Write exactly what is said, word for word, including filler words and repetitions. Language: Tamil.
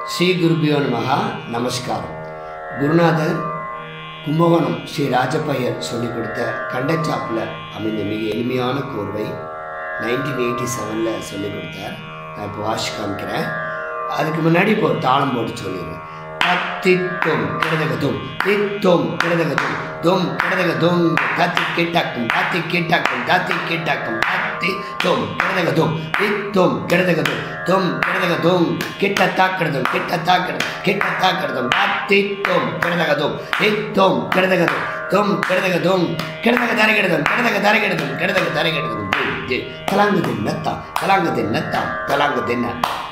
ஸ்ரீ குருபியோ நமஹ. நமஸ்காரம். குருநாதர் கும்பகோணம் ஸ்ரீ ராஜப்பையர் சொல்லிக் கொடுத்த கண்டச்சாப்பில் அமைந்த மிக எளிமையான கோர்வை நைன்டீன் எயிட்டி செவனில் சொல்லிக் கொடுத்தார். நான் இப்போ வாசி காமிக்கிறேன். அதுக்கு முன்னாடி இப்போ ஒரு தாளம் போட்டு சொல்லிடுறேன். தத்தித்தொம் கிடதகதும் தித்தொம் கிடதகதும் தொம் கிடதகதும் தத்தி கிட்டாக்கும் தத்தி கிட்டாக்கும் தத்தி கிட்டாக்கும் தத்தி தொம் கிடதகதும் தித்தொம் கிடதகதும் தொம் கிடதகதும் கிட்ட தாக்கிடதும் கிட்ட தாக்கிடதும் கிட்ட தாக்கிடதும் தத்தி தொம் கிடதகதும் தித்தொம் கிடதகதும் தொம் கிடதகதும் கிடதக தரைகிடதும் கிடதக தரைகிடதும் கிடதக தரைகிடதும் தலாங்கு தின்னத்தாம் தலாங்கு தின்னத்தாம் தலாங்கு தின்ன